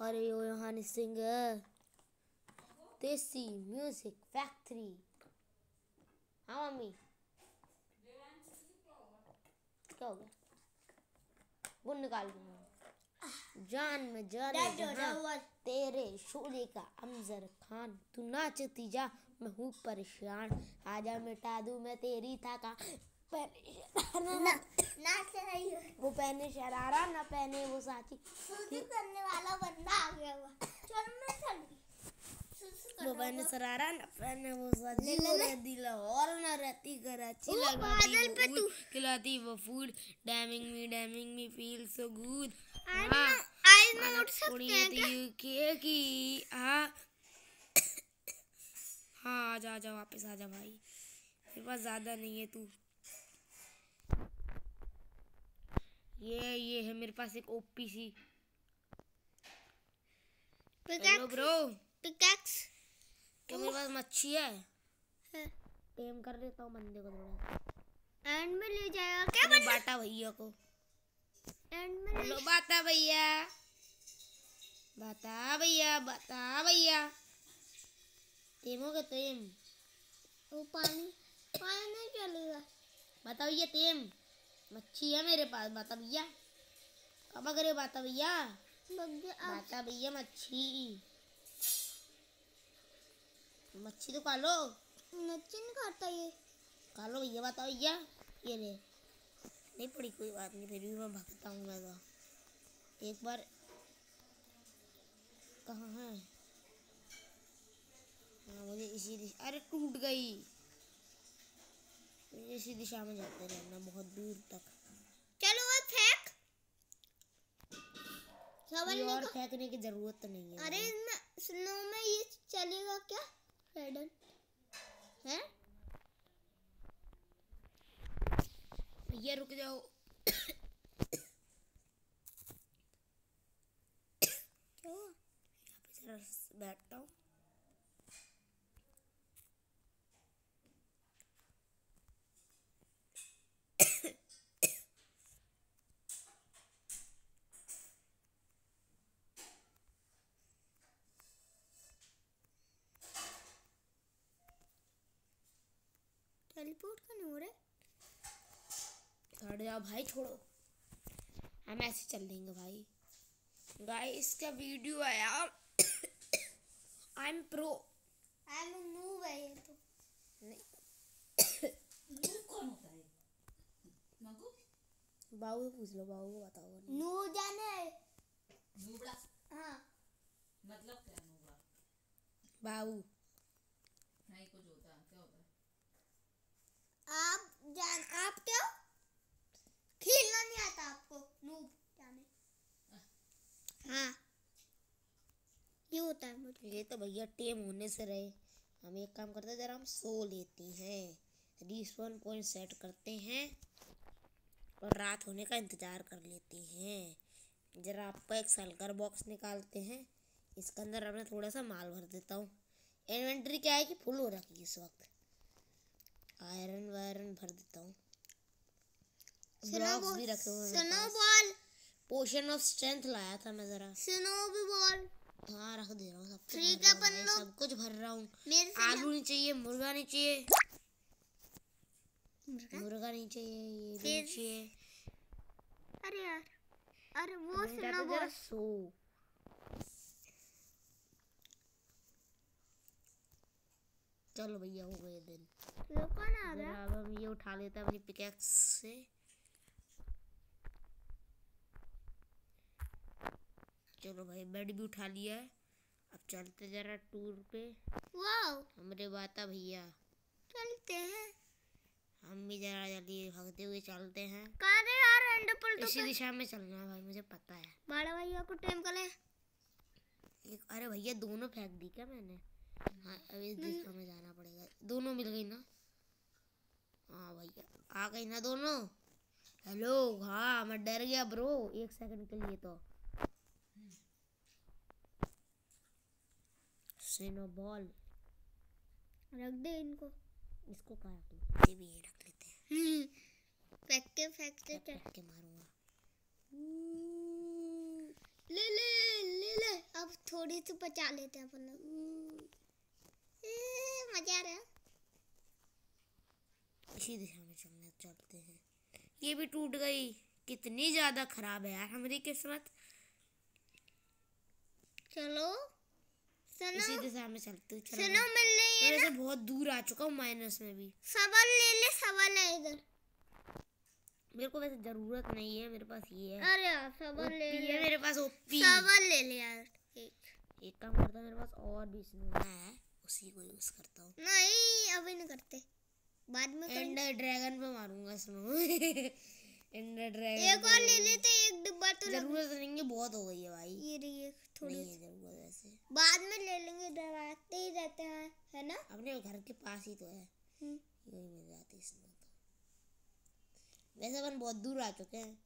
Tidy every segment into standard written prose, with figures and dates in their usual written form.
अरे यो हनी सिंह देसी music factory. हाँ मम्मी क्या हो गया? वो निकाल दूंगा। जान में जाने जहां तेरे शोले का अमजर खान, तू नाचती जा मैं हूँ परेशान, आजा मिटा दूं मैं तेरी थका। वो पहने शरारा ना पहने वो साथी करने वाला बंदा आ गया हुआ। चल मैं चल वो पहने शरारा न पहने वो साथी, दिल और न रहती कराची, खिलाती वो food, damning me feel so good. हाँ आजा वापस आजा भाई, मेरे पास ज्यादा नहीं है। तू ये है मेरे पास एक ओपी सी। हेलो ब्रो, पिकैक्स क्या मेरे पास मच्छी है? टेम कर देता हूँ बंदे को थोड़ा। एंड में ले जाएगा क्या बंदा? बाटा भैया को एंड में बोलो, बाता भैया टेमो के टेम। वो पानी नहीं चलेगा। बता भैया टेम मच्छी है मेरे पास। बता भैया कब करे? बता भैया मच्छी तो खा लो। मच्छी नहीं खाता ये। खा लो भैया। बता भैया ये ले। नहीं पड़ी कोई बात नहीं, फिर भी मैं भगता हूँ। मैं तो एक बार कहाँ है? हाँ मुझे इसी दिशा, अरे टूट गई। मुझे इसी दिशा में जाते रहना बहुत दूर तक। चलो वो फेंक। और फेंकने की जरूरत तो नहीं है। अरे स्नो में ये चलेगा क्या? रेडन है ये रुक जाओ। क्या हुआ? यहाँ पे जरा बैठता हूँ। टेलीपोर्ट करने हो रहे? हट जाओ भाई, छोड़ो, हम ऐसे चल देंगे भाई। गाइस का वीडियो आया। I am pro. I am noob है ये तो। नहीं नूब कौन होता है? मगू? बाबू पूछ लो, बाबू को बताओ। नूब जाने है। नूबड़ा? हाँ मतलब क्या नूबड़ा? बाबू नहीं कुछ होता है, क्या होता है? आप क्या खेलना नहीं आता आपको? नूब जाने। हाँ ये होता है मुझे। ये तो भैया टेम होने से रहे। हम एक काम करते हैं, जरा हम सो लेते हैं, रिस्पॉन पॉइंट सेट करते हैं और रात होने का इंतजार कर लेते हैं। जरा आपका एक सलकर बॉक्स निकालते हैं, इसके अंदर अपने थोड़ा सा माल भर देता हूँ। इन्वेंटरी क्या है कि फुल हो रखी है इस वक्त। आयरन वायरन भर देता हूँ, ब्लॉक्स भी रखे हुए हैं। स्नोबॉल पोशन ऑफ स्ट्रेंथ लाया था मैं जरा। स्नोबॉल हाँ रख दे रहा हूँ, सब कुछ भर रहा हूँ। आलू नहीं चाहिए, मुर्गा नहीं चाहिए, मुर्गा नहीं चाहिए, ये भी नहीं चाहिए। अरे यार, अरे वो स्नोबॉल सो। चलो भैया हो गए दिन। ये कौन आ गया? अब हम ये उठा लेते हैं अपनी पिकैक्स से। चलो भाई बेड भी उठा लिया है, अब चलते जरा टूर पे। वाओ हमारे बाता भैया चलते हैं। हम भी जरा जल्दी भागते हुए चलते हैं। कहाँ रे यार? एंडरपोल तो इसी दिशा में चलना है भाई, मुझे पता है। बड़ा भैया को टाइम कर ले। अरे भैया दोनों फेंक दी क्या मैंने? हाँ अब इस दिशा में जाना पड़ेगा। दोनों मिल गई ना? हाँ भैया आ गई ना दोनों। हेलो हाँ मैं डर गया ब्रो एक सेकंड के लिए। तो स्नोबॉल रख दे इनको। इसको कहाँ रख लूं? ये भी ये रख लेते हैं। फेंक के के मारूंगा। ले ले ले ले थोड़ी सी बचा लेते हैं अपन लोग। मजा आ रहा है। इसी दिशा में चलते हैं। ये भी टूट गई। कितनी ज्यादा खराब है यार हमारी किस्मत। चलो सुनो, इसी दिशा में चलते चलो। सुनो मिल रही है मैं ना। वैसे बहुत दूर आ चुका हूँ माइनस में भी। सवाल ले ले, सवाल है इधर। मेरे को वैसे जरूरत नहीं है, मेरे पास ये है। अरे यार सवाल ले ओपी ले, है मेरे पास ओपी। सवाल ले ले यार। एक काम करता हूँ, मेरे पास और भी स्नो है, उसी को यूज करता हूँ। नहीं अभी नहीं करते, बाद में करेंगे। एंडर ड्रैगन पे मारूंगा स्नो। एंडर ड्रैगन एक और ले लेते, एक डिब्बा तो जरूरत नहीं है, बहुत हो गई है भाई। ये रही एक थोड़ी नहीं है जरूरत वैसे। बाद में ले लेंगे, डराते ही रहते हैं है ना। अपने घर के पास ही तो है, यही मिल जाती स्नो तो। वैसे अपन बहुत दूर आ चुके हैं।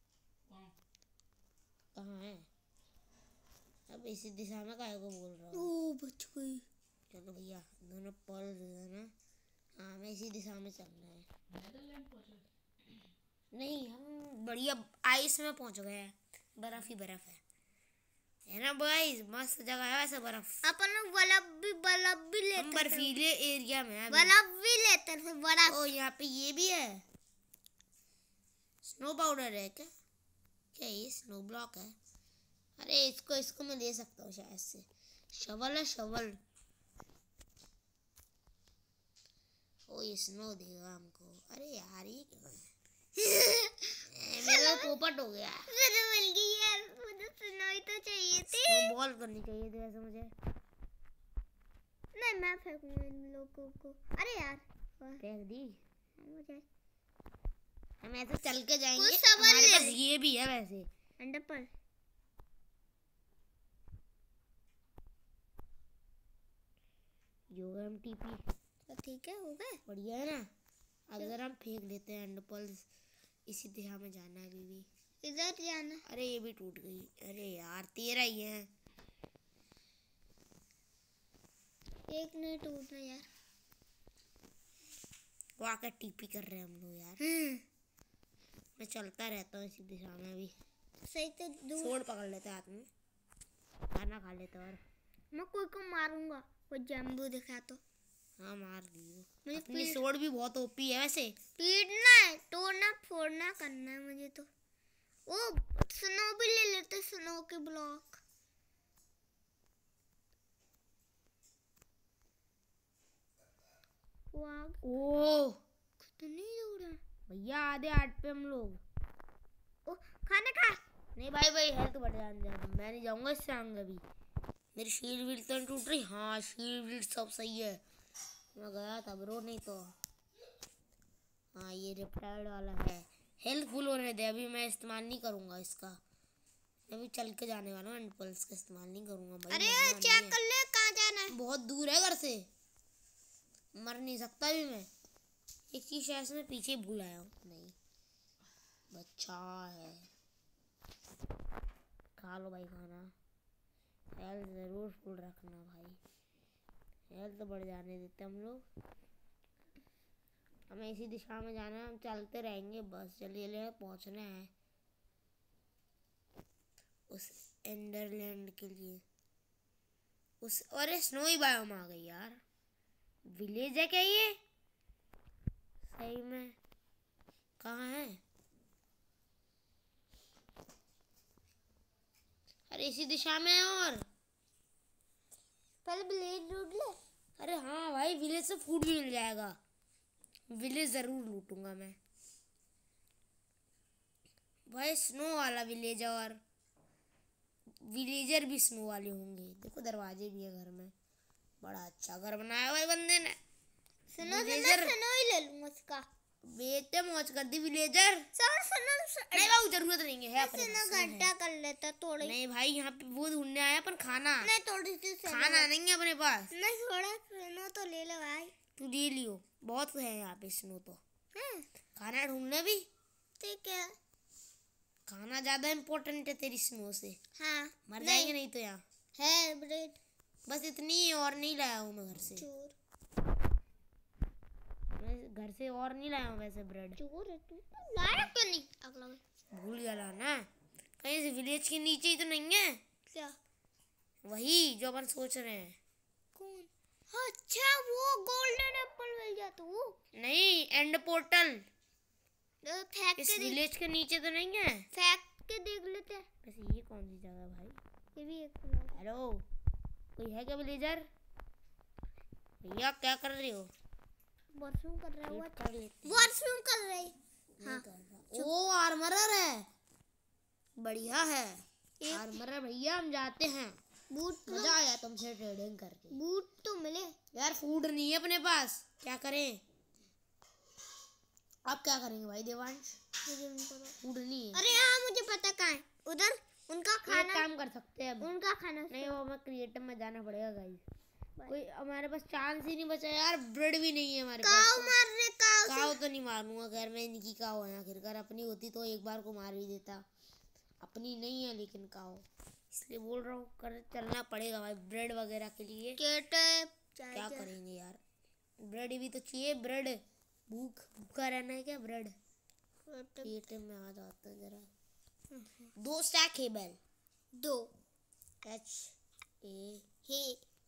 कहाँ है अब? इसी दिशा में काहे को बोल रहा हूँ। ओ बच गई। चलो भैया दोनों पल दे ना। हाँ मैं इसी दिशा में चलना है। नहीं हम बढ़िया आइस में पहुंच गए हैं। बर्फ ही बर्फ है ना गाइस। मस्त जगह है वैसे बर्फ। अपन लोग बल्ब भी लेते हम बर्फीले एरिया में हैं। बल्ब भी लेते हैं बर्फ। ओ यहाँ पे ये भी है। स्नो पाउडर है क्या? क्या ये स्नो ब्लॉक है? अरे इसको मैं ले सकता हूँ शायद से। शवल है शवल। ओ ये स्नो देगा हमको। अरे यार ये क्या है? मेरा पोपट हो गया। स्नो मिल गई यार, मुझे स्नो ही तो चाहिए थी। स्नो बॉल करनी चाहिए थी वैसे मुझे। नहीं मैं फेंकूंगा इन लोगों को। अरे यार फेंक दी। मुझे हम ऐसे चल के जाएंगे। कुछ सवाल हमारे ले पास ये भी है वैसे। अंडर पर योगा हम टीपी तो ठीक है, हो गए। बढ़िया है ना। अगर हम फेंक लेते हैं एंड पल्स। इसी दिशा में जाना है अभी भी। इधर जाना। अरे ये भी टूट गई। अरे यार 13 ही है। एक नहीं टूटना यार। वो आकर टीपी कर रहे हैं हम लोग यार। मैं चलता रहता हूँ इसी दिशा में अभी। सही तो दूर। सोड पकड़ लेते हाथ में, खाना खा लेते। और मैं कोई को मारूंगा, वो जम्बू दिखा तो। हाँ मार दियो। मुझे अपनी सोड भी बहुत ओपी है वैसे। पीटना है, तोड़ना फोड़ना करना है मुझे तो। वो स्नो भी ले लेते, स्नो के ब्लॉक। ओह कितनी दूर है भैया, आधे 8 पे हम लोग। ओ खाना खा। नहीं भाई भाई हेल्थ बढ़ जाने दे। मैं नहीं जाऊंगा इससे आगे अभी। मेरी शील्ड व्हील तो नहीं टूट रही। हाँ शील्ड व्हील सब सही है। मैं गया था ब्रो, नहीं तो। हाँ ये रिपेयर्ड वाला है। हेल्थ फुल होने दे, अभी मैं इस्तेमाल नहीं करूंगा इसका। मैं अभी चल के जाने वाला हूँ, एंड पल्स का इस्तेमाल नहीं करूंगा भाई। अरे चेक कर ले कहाँ जाना है। बहुत दूर है घर से, मर नहीं सकता भी मैं। एक चीज शायद मैं पीछे भूल आया हूँ। नहीं बच्चा है। खा लो भाई खाना। हेल्थ जरूर फुल रखना भाई, हेल्थ तो बढ़ जाने देते हम लोग। हमें इसी दिशा में जाना है, हम चलते रहेंगे बस। जल्दी पहुंचना है उस एंडरलैंड के लिए। उस और स्नोई बायोम आ गई यार। विलेज है क्या ये? सही में कहाँ है? अरे इसी दिशा में है। और पहले विलेज लूट ले। अरे हाँ भाई, विलेज से फूड भी मिल जाएगा। विलेज जरूर लूटूंगा मैं भाई। स्नो वाला विलेज, और विलेजर भी स्नो वाले होंगे। देखो दरवाजे भी है घर में। बड़ा अच्छा घर बनाया भाई बंदे ने। सुनो विलेजर सुनो ही ले लूंगा उसका। बेटे मौज कर दी विलेजर। सुनो नहीं बाबू जरूरत नहीं है अपने सुनो, पास, है। घंटा कर लेता थोड़ी। नहीं भाई यहाँ पे वो ढूंढने आया अपन खाना। नहीं थोड़ी सी खाना नहीं है अपने पास। नहीं थोड़ा सुनो तो ले लो भाई। तू ले लियो, बहुत है यहाँ पे स्नो तो। खाना ढूंढने भी ठीक है। खाना ज्यादा इम्पोर्टेंट है तेरी स्नो से। हाँ मर जाएंगे नहीं तो यहाँ। है ब्रेड। बस इतनी ही, और नहीं लाया हूँ मैं घर से। चोर मैं घर से और नहीं लाया हूँ वैसे ब्रेड। चोर है तू, लाया क्यों नहीं? अगला भूल गया लाना। कहीं से विलेज के नीचे ही तो नहीं है क्या? वही जो अपन सोच रहे हैं। कौन? अच्छा वो गोल्डन एप्पल मिल जाता वो। नहीं, एंड पोर्टल फेंक इस के देख, विलेज के नीचे तो नहीं है। फेंक के देख लेते हैं। वैसे ये कौन सी जगह है भाई? ये भी एक ब्लॉक। हेलो, कोई है क्या विलेजर? भैया क्या कर रहे हो? वॉशरूम कर रहा है वो। वेट कर लेते हैं। वॉशरूम कर रहे हैं। नहीं हाँ। कर रहा। ओ आर्मरर है, बढ़िया है। एक- आर्मरर भैया, हम जाते हैं। बूट लो। मजा आया तुमसे ट्रेडिंग करके। बूट तो मिले। यार फूड नहीं है अपने पास, क्या करें? अब क्या करेंगे भाई देवांश? मुझे नहीं पता। फूड नहीं है। अरे हाँ मुझे पता कहाँ है। उधर उनका एक खाना। काम कर सकते हैं अब। उनका खाना। नहीं, वो हमें क्रिएटिव में जाना पड़ेगा गाइस। कोई हमारे पास चांस ही नहीं बचा यार, ब्रेड भी नहीं है हमारे काऊ पास। मार रहे काऊ से। काव तो नहीं मारूंगा, खैर मैं इनकी काव है। आखिरकार अपनी होती तो एक बार को मार भी देता। अपनी नहीं है लेकिन काव, इसलिए बोल रहा हूँ कर चलना पड़ेगा भाई ब्रेड वगैरह के लिए। क्या करेंगे यार, ब्रेड भी तो चाहिए। ब्रेड भूखा रहना है क्या? ब्रेड क्रिएटिव में आ जाता है जरा। 2 स्टैक है बेल। 2 HA हे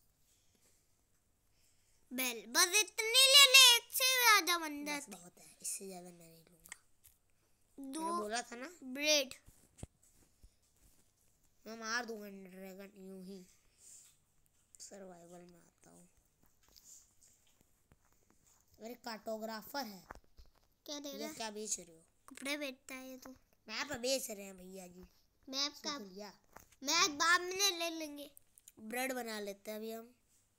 बेल बस इतनी ले ले। एक से ज्यादा बन बस जाते। बहुत है, इससे ज्यादा मैं नहीं लूंगा। 2 मैंने बोला था ना, ब्रेड। मैं मार दूंगा ड्रैगन यूं ही। सर्वाइवल में आता हूँ। मेरे कार्टोग्राफर है। क्या दे रहा ये है? क्या बेच रहे हो? कपड़े बेचता है ये तो। मैप बेच रहे हैं भैया जी। मैप का सीख लिया। मैप बाद में ले लेंगे। ब्रेड बना लेते हैं अभी हम।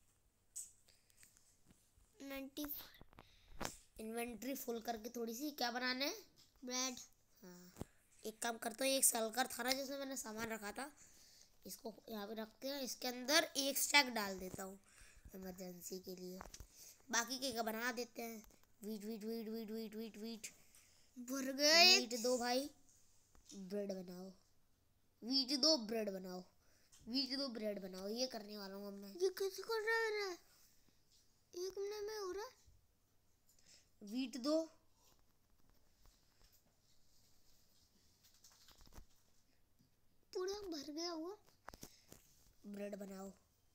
90 इन्वेंटरी फुल करके थोड़ी सी क्या बनाने है? ब्रेड। हाँ, एक काम करता हूँ, एक सलकर था ना जिसमें मैंने सामान रखा था, इसको यहाँ पे रखते हैं। इसके अंदर एक स्टैक डाल देता हूँ इमरजेंसी के लिए। बाकी के का बना देते हैं। Wheat wheat wheat wheat wheat wheat wheat भर गए। वीट दो भाई, ब्रेड बनाओ। वीट दो, ब्रेड बनाओ। वीट दो, ब्रेड बनाओ। ये करने वाला हूँ अब मैं। ये कैसे कर रहा है? 1 मिनट में हो रहा है। वीट दो, पूरा भर गया हुआ। ब्रेड बनाओ।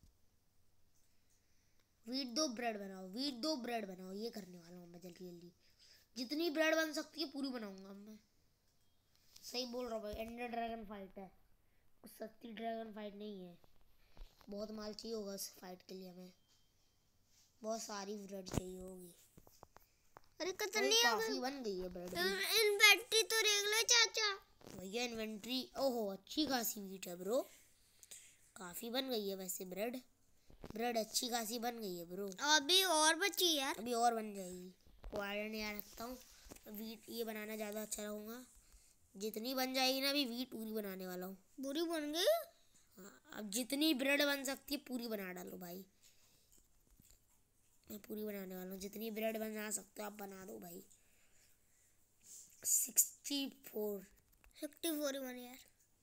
वीट दो, ब्रेड बनाओ। वीट दो, ब्रेड बनाओ। ये करने वाला हूँ मैं जल्दी जल्दी। जितनी ब्रेड बन सकती है पूरी बनाऊंगा मैं। सही बोल रहा हूँ भाई, एंडर ड्रैगन फाइट है, कुछ सस्ती ड्रैगन फाइट नहीं है। बहुत माल चाहिए होगा इस फाइट के लिए हमें। बहुत सारी ब्रेड चाहिए होगी। अरे अरे कितनी काफी बन गई है ब्रेड भी। इन्वेंटरी तो देख लो चाचा। भैया इन्वेंट्री, ओहो अच्छी खासी वीट है ब्रो। काफी बन गई है वैसे ब्रेड। ब्रेड अच्छी खासी बन गई है ब्रो। अभी और बची यार। अभी और बन जाएगी। वायर नहीं आ रखता हूँ। वीट ये बनाना ज़्यादा अच्छा रहूँगा। जितनी बन जाएगी ना, अभी वीट पूरी बनाने वाला हूँ। बुरी बन गई। हाँ, अब जितनी ब्रेड बन सकती है पूरी बना डालो भाई। मैं पूरी बनाने वाला हूँ। जितनी ब्रेड बना सकते हो आप बना दो भाई। 64 ही बनी यार।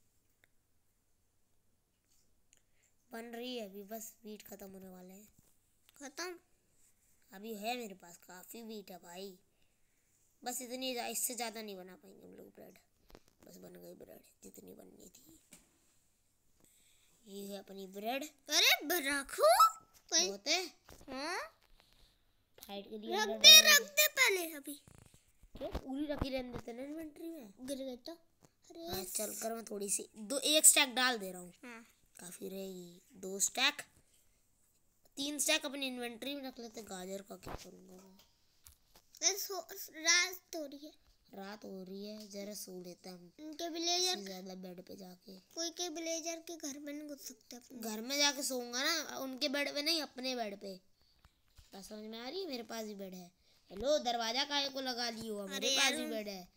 बन रही है अभी, बस वीट खत्म होने वाले हैं। खत्म। अभी है मेरे पास काफ़ी वीट है भाई। बस इतनी, इससे ज़्यादा नहीं बना पाएंगे हम लोग ब्रेड। बस बन गई ब्रेड जितनी बननी थी। ये है अपनी ब्रेड। अरे रखो। बहुत है। हाँ फाइट के लिए रख दे पहले। अभी क्या पूरी रखी रहने देते ना इन्वेंट्री में? गिर गई तो। अरे हाँ चल कर, मैं थोड़ी सी एक स्टैक डाल दे रहा हूँ। हाँ। काफ़ी रहेगी। 2 स्टैक, 3 स्टैक अपनी इन्वेंट्री में रख लेते। गाजर का क्या करूँगा मैं? रात हो रही है। रात हो रही है, जरा सो लेते हैं हम। उनके विलेजर ज़्यादा बेड पे जाके। कोई के विलेजर के घर में नहीं घुस सकते अपने। घर में जाके सोऊंगा ना, उनके बेड पे नहीं, अपने बेड पे। बात समझ में आ रही है? मेरे पास भी बेड है। हेलो, दरवाजा काहे को लगा ली हो? मेरे पास भी बेड है।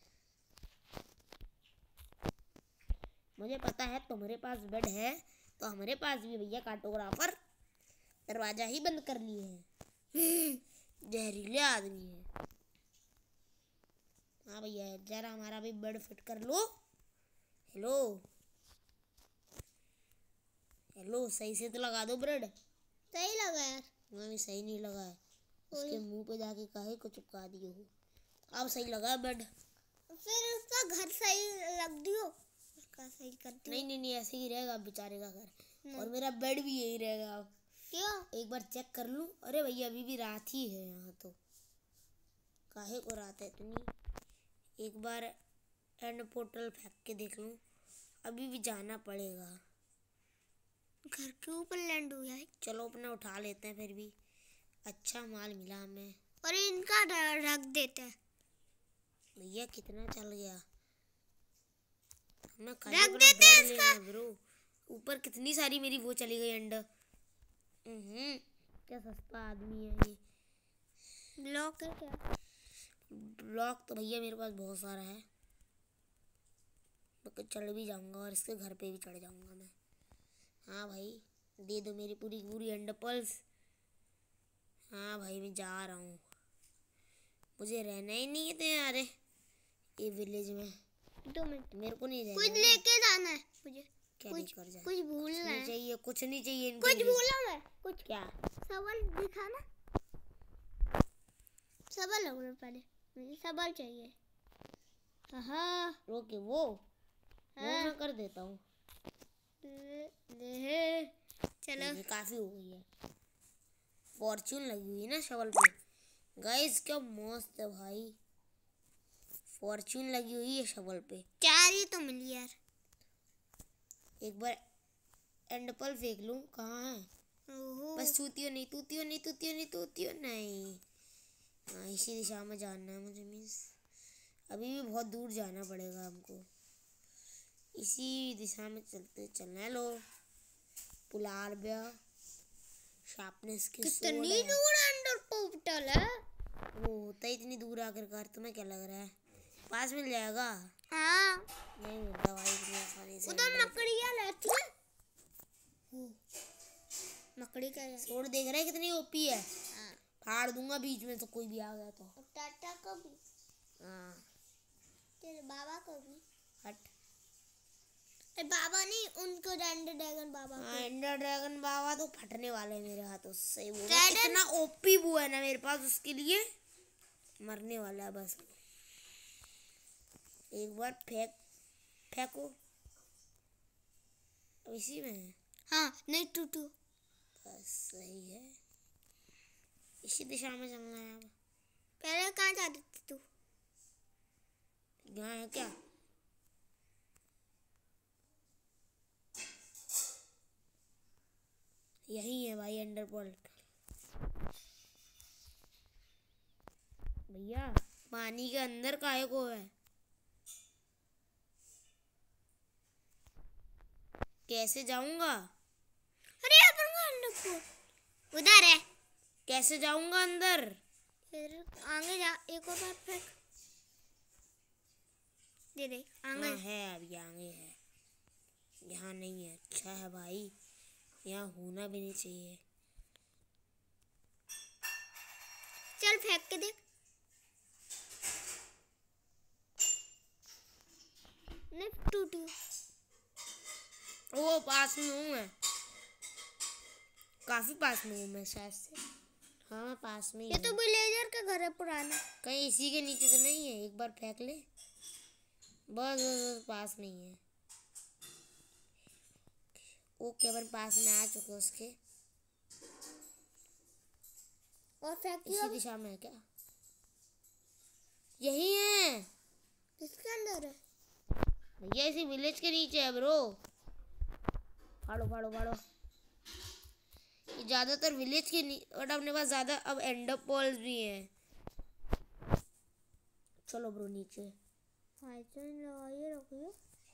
मुझे पता है तुम्हारे पास बेड है, तो हमारे पास भी भैया कार्टोग्राफर दरवाजा ही बंद कर लिए हैं। जहरीले आदमी है। हाँ भैया, जरा हमारा भी बेड फिट कर लो। हेलो हेलो, सही से तो लगा दो ब्रेड। सही लगा यार। मैं भी सही नहीं लगा है। उसके मुंह पे जाके काहे को चिपका दिए हो? अब सही लगा है बेड। फिर उसका घर सही लग दियो। उसका सही कर दियो। नहीं नहीं नहीं, ऐसे ही रहेगा बेचारे का घर। और मेरा बेड भी यही रहेगा अब। क्यों? एक बार चेक कर लूं। अरे भैया अभी भी रात ही है यहाँ तो। काहे को रात है इतनी। एक बार एंड पोर्टल फेंक के देख लूं। अभी भी जाना पड़ेगा। घर के ऊपर लैंड हुआ है। चलो अपना उठा लेते हैं फिर भी। अच्छा माल मिला हमें। और इनका रख देते हैं। भैया कितना चल गया। हमें खाली रख अपना देते हैं बेड इसका। लेना है ब्रो। ऊपर कितनी सारी मेरी वो चली गई अंडर। क्या सस्ता आदमी है ये। ब्लॉक है क्या? ब्लॉक तो भैया मेरे पास बहुत सारा है। मैं चढ़ भी जाऊंगा और इसके घर पे भी चढ़ जाऊंगा मैं। हाँ भाई दे दो मेरी पूरी पूरी अंडर पल्स। हाँ भाई मैं जा रहा हूँ। मुझे रहना ही नहीं है तो यार ये विलेज में। 2 मिनट। मेरे को नहीं रहना कुछ है। लेके जाना है मुझे। क्या लेकर जाए? कुछ भूलना नहीं है। चाहिए कुछ नहीं चाहिए इनके कुछ लिए। भूला मैं। कुछ क्या? सवाल दिखाना। सवाल लगना पहले। मुझे सवाल चाहिए। हाँ। ओके वो मैं कर देता हूँ। चलो। ये काफी हो गई है। फॉर्च्यून लगी हुई है ना शवल पे। गाइस क्या मस्त है भाई। फॉर्च्यून लगी हुई है शवल पे। 4 ही तो मिली यार। एक बार एंडपल फेंक लूं। कहाँ है? ओहो। बस तूतियो नहीं तूतियो नहीं तूतियो नहीं तूतियो नहीं। हाँ इसी दिशा में जाना है मुझे। मीन्स अभी भी बहुत दूर जाना पड़ेगा हमको। इसी दिशा में चलना है। लो पुलार ब्या शार्पनेस की कितनी दूर अंडर पोर्टल है। वो होता है इतनी दूर आखिरकार। तुम्हें क्या लग रहा है पास मिल जाएगा? हाँ। नहीं मिलता भाई इतनी आसानी से। उधर मकड़ियाँ रहती है। मकड़ी का छोड़ देख रहा है कितनी ओपी है। हाँ। फाड़ दूंगा बीच में तो कोई भी आ गया तो। टाटा को भी। हाँ तेरे बाबा को भी। हट। बाबा नहीं उनको एंडर ड्रैगन बाबा को। हाँ एंडर ड्रैगन बाबा तो फटने वाले हैं मेरे हाथों से। सही बोल ड्रैगन- इतना ओपी वो है ना मेरे पास उसके लिए मरने वाला है बस। एक बार फेंको। अब इसी में है। हाँ नहीं टूटू। बस सही है। इसी दिशा में चलना है अब। पहले कहाँ जाती थी तू? यहाँ है क्या? यही है भाई अंडर पोर्टल। भैया पानी के अंदर काहे को है? कैसे जाऊंगा? अरे अपन को अंडर पोर्टल उधर है। कैसे जाऊंगा अंदर? फिर आगे जा। एक और बार फेंक। दे आगे। हाँ है अभी आगे है। यहाँ नहीं है। अच्छा है भाई यहाँ होना भी नहीं चाहिए। चल फेंक के देख। नहीं टूटू। वो पास में हूँ मैं। काफी पास में हूँ मैं शायद से। हाँ मैं पास में ही ये तो हूँ। विलेजर का घर है पुराना। कहीं इसी के नीचे तो नहीं है? एक बार फेंक ले। बस पास में ही है। ओके अपन पास में आ चुके उसके। और फेंक इसी दिशा में है क्या? यही है। किसके अंदर है? भैया इसी विलेज के नीचे है ब्रो। फाड़ो फाड़ो फाड़ो। ये ज्यादातर विलेज के बट अपने पास ज्यादा अब एंडर पर्ल्स भी हैं। चलो ब्रो नीचे। हाँ तो लगाइए रखिए।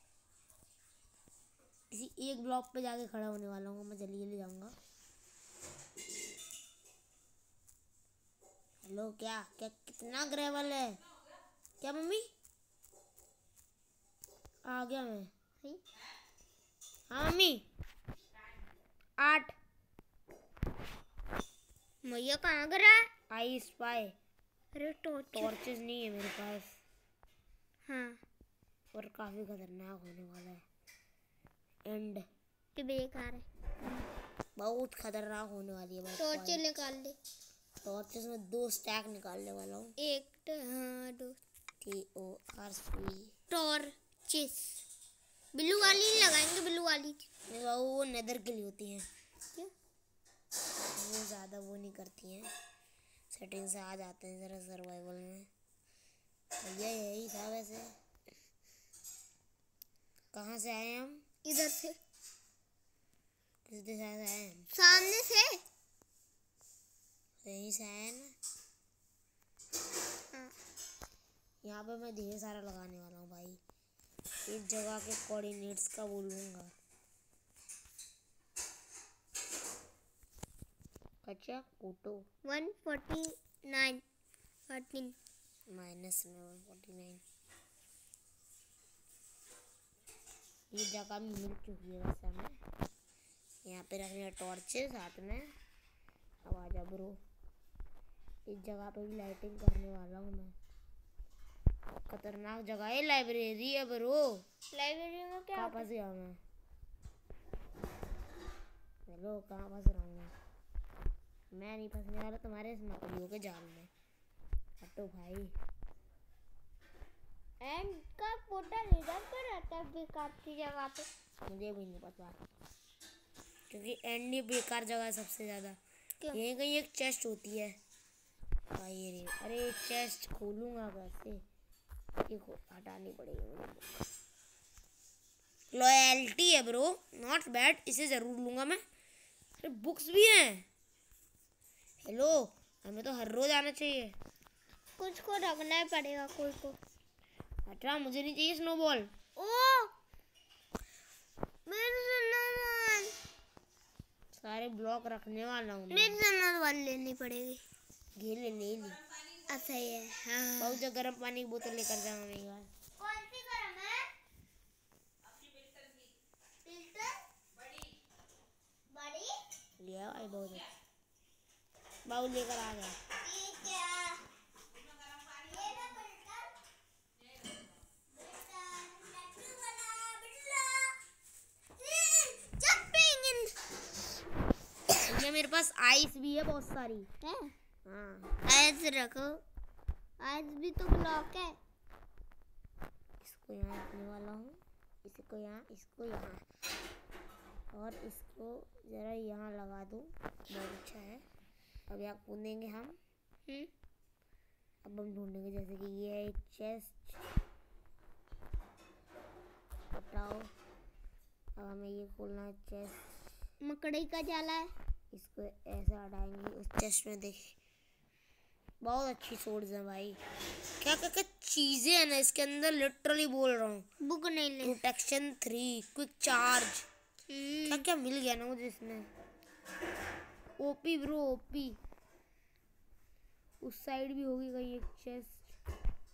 इसी एक ब्लॉक पे जाके खड़ा होने वाला हूँ मैं। जल्दी जल्दी जाऊंगा। हेलो क्या क्या कितना ग्रेवल है? क्या मम्मी? आ गया मैं। हाँ मम्मी 8। भैया कहाँ गिरा है? I spy. अरे टॉर्चेस नहीं है मेरे पास। हाँ और काफी खतरनाक होने वाला है एंड। ये बेकार है। बहुत खतरनाक होने वाली है भाई। टॉर्च निकाल दे। टॉर्चेस में 2 स्टैक निकालने वाला हूँ। एक हाँ 2 TORC। टॉर्चेस। ब्लू वाली नहीं लगाएंगे। ब्लू वाली वो नेदर के लिए होती हैं। क्यों? वो ज़्यादा वो नहीं करती हैं, सेटिंग से आ जाते हैं ज़रा सर्वाइवल में। भैया यही था वैसे। कहाँ से आए हम? इधर से, किस दिशा से आए हम? सामने से। यहीं से आए ना। हाँ। यहाँ पे मैं ढेर सारा लगाने वाला हूँ भाई। इस जगह के कोऑर्डिनेट्स का बोलूँगा। अच्छा फोटो 149 13 माइनस में 149। ये जगह भी मिल चुकी है वैसे हमें। यहाँ पे रखने टॉर्चेस साथ में। अब आजा ब्रो, इस जगह पे भी लाइटिंग करने वाला हूँ मैं। खतरनाक जगह है, लाइब्रेरी है ब्रो। लाइब्रेरी में क्या कहाँ होता है? फंस गया मैं? हेलो, कहाँ फंस रहा हूँ मैं नहीं फंसने वाला तुम्हारे इस मकड़ियों के जाल में। हटो भाई। एंड का पोर्टल इधर पे रहता है बेकार की जगह पे। मुझे भी नहीं पता, क्योंकि एंड ही बेकार जगह है सबसे ज़्यादा। क्यों? यहीं कहीं एक चेस्ट होती है भाई। रे अरे चेस्ट खोलूंगा कैसे? ये हटानी पड़ेगी मुझे। लॉयल्टी है ब्रो, नॉट बैड, इसे ज़रूर लूँगा मैं। अरे बुक्स भी हैं। हेलो, हमें तो हर रोज़ आना चाहिए। कुछ को रखना ही पड़ेगा, कोई को। अच्छा, मुझे नहीं चाहिए स्नोबॉल। ओ मेरे स्नोबॉल, सारे ब्लॉक रखने वाला हूँ मैं। मेरे स्नोबॉल लेनी पड़ेगी। ले ली। अच्छा ये हाँ। बहुत जो गर्म पानी की बोतल लेकर जाऊंगा मैं एक बार। कौन सी गरम है? फिल्टर बड़ी लिया भाई, बहुत अच्छा। बाबू लेकर आ गया। ये क्या? ये ना फिल्टर, लड्डू वाला बिल्ला। Jumping in. ये मेरे पास आइस भी है बहुत सारी। है? हाँ, आइस रखो। आइस भी तो ब्लॉक है। इसको यहाँ रखने वाला हूँ। इसको यहाँ और इसको जरा यहाँ लगा दूँ। बहुत अच्छा है। अब यहाँ कूदेंगे हम। अब हम ढूंढेंगे, जैसे कि ये है एक चेस्ट। हटाओ। अब हमें ये खोलना है चेस्ट। मकड़ी का जाला है। इसको ऐसा हटाएंगे, उस चेस्ट में देख बहुत अच्छी सोर्स है भाई। क्या क्या क्या चीजें हैं ना इसके अंदर, लिटरली बोल रहा हूँ। बुक नहीं ले। प्रोटेक्शन 3, क्विक चार्ज, क्या क्या मिल गया ना मुझे इसमें। OP bro OP. उस साइड भी होगी कहीं एक चेस्ट।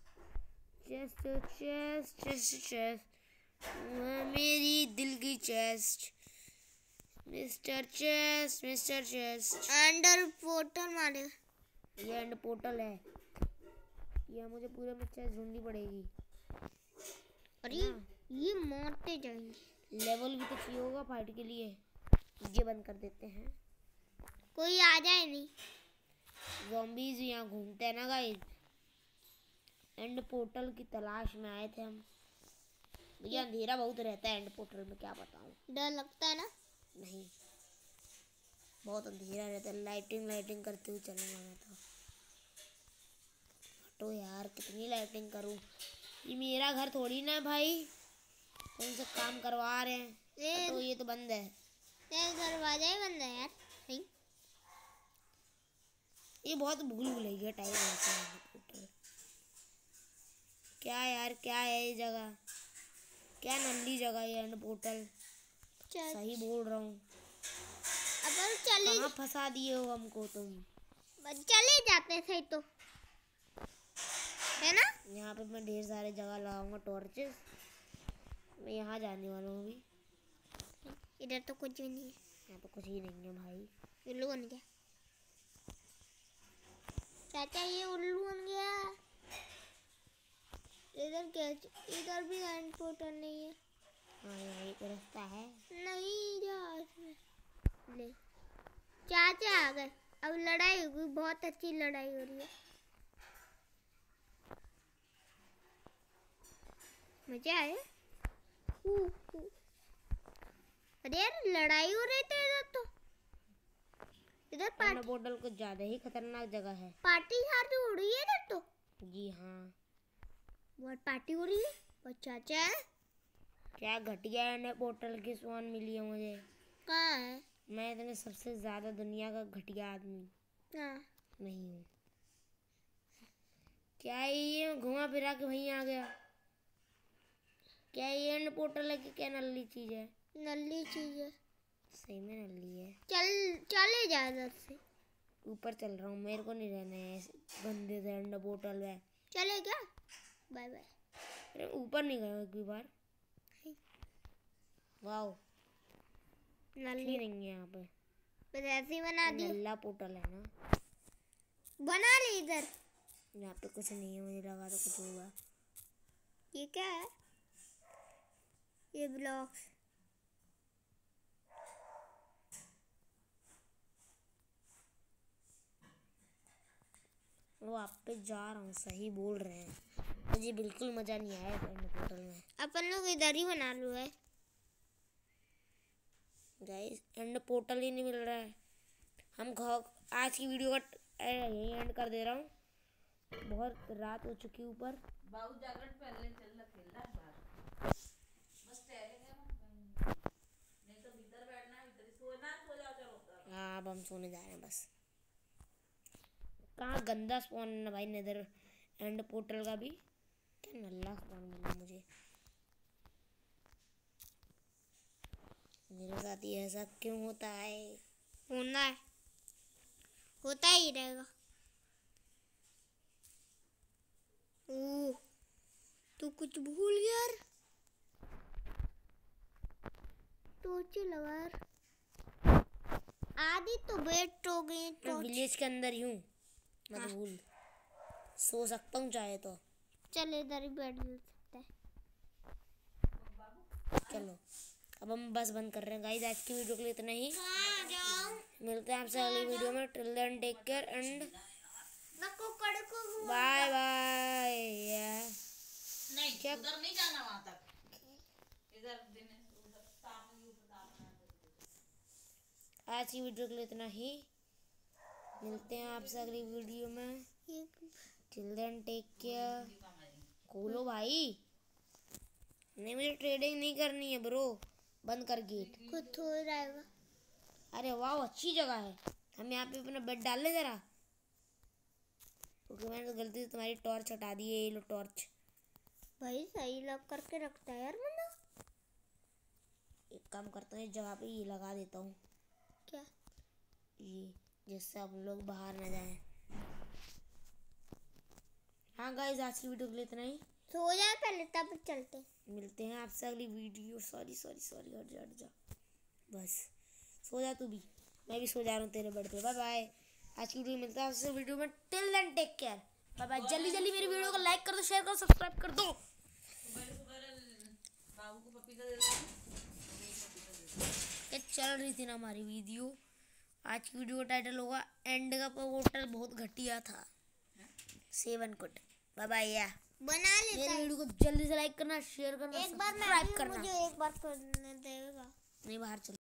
मेरी दिल की chest. Mister chest. Under portal मारे। ये एंड पोर्टल है। ये मुझे पूरे में चेस्ट ढूंढनी पड़ेगी। अरे ये मारते जाएंगे। लेवल भी तो चाहिए होगा फाइट के लिए। ये बंद कर देते हैं। कोई आ जाए नहीं। ज़ॉम्बीज़ यहाँ घूमते हैं ना गाइस। एंड पोर्टल की तलाश में आए थे हम। भैया अंधेरा बहुत रहता है एंड पोर्टल में, क्या बताऊँ। डर लगता है ना? नहीं, बहुत अंधेरा रहता है। लाइटिंग करते हुए चलूँगा मैं तो। हटो यार, कितनी लाइटिंग करूँ। ये मेरा घर थोड़ी ना है भाई, उनसे काम करवा रहे हैं। तो ये तो बंद है। तेरा दरवाजा ही बंद है यार। नहीं ये बहुत भूल भुलैया टाइप रहता है। क्या यार, क्या है ये जगह? क्या नल्ली जगह है एंड पोर्टल। सही बोल रहा हूँ। अपन चले, कहाँ फंसा दिए हो हमको तुम। चले जाते थे तो, है ना? यहाँ पे मैं ढेर सारे जगह लगाऊंगा टॉर्चेस। मैं यहाँ जाने वाला हूँ अभी। इधर तो कुछ भी नहीं है। यहाँ पे कुछ ही नहीं है भाई। उल्लू बन गया चाचा, ये उल्लू बन गया। इधर क्या? इधर भी एंड पोर्टल नहीं है। हाँ, यहाँ एक रास्ता है। नहीं जा इसमें। ले चाचा आ गए। अब लड़ाई होगी, बहुत अच्छी लड़ाई हो रही है। मजा आया। अरे यार लड़ाई हो रही थी इधर तो। इधर एंड पोर्टल कुछ ज्यादा ही खतरनाक जगह है। पार्टी शार्टी हो रही है इधर तो। जी हाँ। बहुत पार्टी हो रही है। और चाचा क्या घटिया एंड पोर्टल की स्वान मिली है मुझे। कहाँ है? मैं इतने सबसे ज्यादा दुनिया का घटिया आदमी हाँ। नहीं हूँ। क्या ये घुमा फिरा के वहीं आ गया? क्या ये एंड पोर्टल है कि क्या नल्ली चीज है? नल्ली चीज है। सही में नल्ली है। चले जा इधर से। ऊपर चल रहा हूँ, मेरे को नहीं रहना है ऐसे गंदे से एंड पोर्टल में। चले क्या? Bye bye. अरे ऊपर नहीं गया एक भी बार। वाओ नल्ली नहीं है यहाँ पे। बस ऐसे ही बना दी। नल्ला पोर्टल है ना। बना ली इधर। यहाँ पे कुछ नहीं है, मुझे लगा तो कुछ होगा। ये क्या है? ये ब्लॉक्स। वो आप पे जा रहा हूँ, सही बोल रहे हैं। मुझे बिल्कुल मजा नहीं आया एंड पोर्टल में। अपन लोग इधर ही बना लो है। गाइस एंड पोर्टल ही नहीं मिल रहा है। हम आज की वीडियो का यही एंड कर दे रहा हूँ। बहुत रात हो चुकी ऊपर। बाबू जागरण पहले चल रहा खेल रहा बाहर। बस टहलेंगे हम, नहीं तो भीतर बैठना है, भीतर ही सोना, सो जाओ चलो। हाँ अब हम सोने जा रहे हैं बस। कहाँ गंदा स्पॉन है ना भाई नेदर एंड पोर्टल का भी। क्या नल्ला स्पॉन मिला मुझे। मेरे साथ ये ऐसा क्यों होता है? होना है, होता ही रहेगा। ओ तू कुछ भूल गया यार। टॉर्च लगा यार। आधी तो वेट हो गई मैं टॉर्च। विलेज के अंदर ही हूँ, मत भूल। सो सकता हूँ चाहे तो। चल इधर ही बैठ सकते हैं। चलो अब हम बस बंद कर रहे हैं गाइस। आज की वीडियो के लिए इतना ही। कहाँ जाऊँ? मिलते हैं आपसे अगली वीडियो में। Till then take care and नको कड़को बाय बाय। नहीं क्या? उधर नहीं जाना वहां तक। इधर उधर आज की वीडियो के लिए इतना ही। मिलते हैं आपसे अगली वीडियो में। Till then take care. खोलो भाई। नहीं मुझे ट्रेडिंग नहीं करनी है ब्रो। बंद कर गेट। खुद हो रहेगा। अरे वाह अच्छी जगह है। हम यहाँ पे अपना बेड डाल ले जरा। क्योंकि मैंने तो गलती से तुम्हारी टॉर्च हटा दी है। ये लो टॉर्च। भाई सही लग करके रखता है यार मना। एक काम करता हूँ, इस जगह पे ये लगा देता हूँ। क्या? ये जिससे हम लोग बाहर ना जाएं। हाँ गाइस आज की वीडियो के लिए इतना ही। सो जाए पहले तब चलते। मिलते हैं आपसे अगली वीडियो। सॉरी हट जा बस। सो जा तू भी। मैं भी सो जा रहा हूँ तेरे बेड पे। Bye bye. आज की वीडियो में मिलता है आपसे वीडियो में। Till then take care. Bye bye. जल्दी जल्दी मेरी वीडियो को लाइक कर दो, शेयर कर दो, सब्सक्राइब कर दो। बाबू को पपीता दे दो। ये चल रही थी ना हमारी वीडियो। आज की वीडियो का टाइटल होगा एंड का पोर्टल बहुत घटिया था। 7 कुट। Bye bye. बना लेता मेरी है। वीडियो को जल्दी से लाइक करना, शेयर करना, एक बार सब्सक्राइब मैं करना। मुझे एक बार करने देगा। नहीं बाहर चल।